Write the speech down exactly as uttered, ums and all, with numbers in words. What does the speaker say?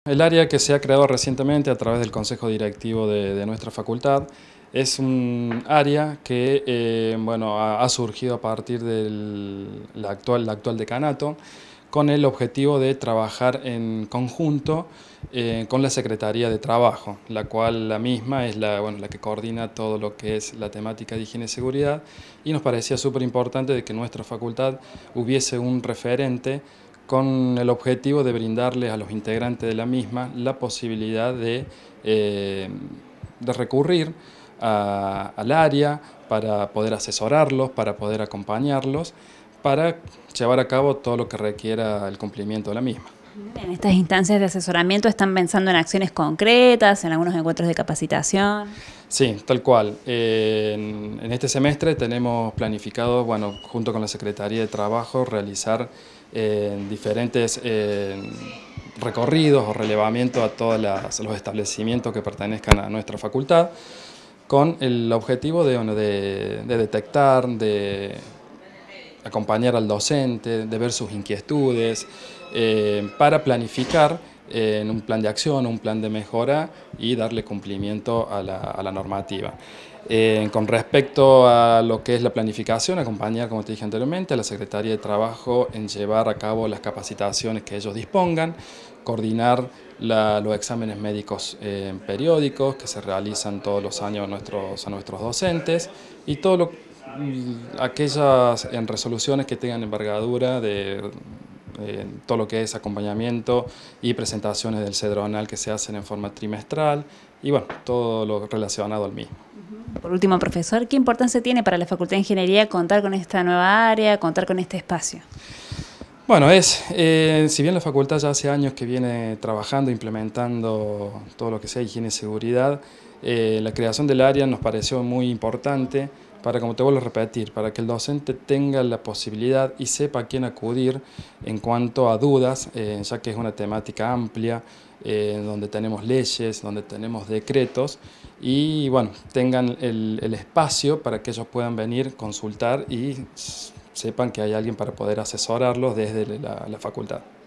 El área que se ha creado recientemente a través del Consejo Directivo de, de nuestra facultad es un área que eh, bueno, ha, ha surgido a partir del la actual, la actual decanato, con el objetivo de trabajar en conjunto eh, con la Secretaría de Trabajo, la cual la misma es la, bueno, la que coordina todo lo que es la temática de higiene y seguridad, y nos parecía súper importante de que en nuestra facultad hubiese un referente con el objetivo de brindarles a los integrantes de la misma la posibilidad de, eh, de recurrir a, al área para poder asesorarlos, para poder acompañarlos, para llevar a cabo todo lo que requiera el cumplimiento de la misma. En estas instancias de asesoramiento están pensando en acciones concretas, en algunos encuentros de capacitación. Sí, tal cual. Eh, en, en este semestre tenemos planificado, bueno, junto con la Secretaría de Trabajo, realizar eh, diferentes eh, recorridos o relevamientos a todos los establecimientos que pertenezcan a nuestra facultad, con el objetivo de, bueno, de, de detectar, de acompañar al docente, de ver sus inquietudes, eh, para planificar eh, en un plan de acción, un plan de mejora y darle cumplimiento a la, a la normativa. Eh, con respecto a lo que es la planificación, acompañar, como te dije anteriormente, a la Secretaría de Trabajo en llevar a cabo las capacitaciones que ellos dispongan, coordinar la, los exámenes médicos eh, periódicos que se realizan todos los años a nuestros, a nuestros docentes y todo lo, aquellas en resoluciones que tengan envergadura de eh, todo lo que es acompañamiento y presentaciones del cedronal que se hacen en forma trimestral y bueno, todo lo relacionado al mismo. Por último, profesor, ¿qué importancia tiene para la Facultad de Ingeniería contar con esta nueva área, contar con este espacio? Bueno, es, eh, si bien la facultad ya hace años que viene trabajando, implementando todo lo que sea higiene y seguridad, eh, la creación del área nos pareció muy importante para, como te vuelvo a repetir, para que el docente tenga la posibilidad y sepa a quién acudir en cuanto a dudas, eh, ya que es una temática amplia, eh, donde tenemos leyes, donde tenemos decretos, y bueno, tengan el, el espacio para que ellos puedan venir, consultar y sepan que hay alguien para poder asesorarlos desde la, la facultad.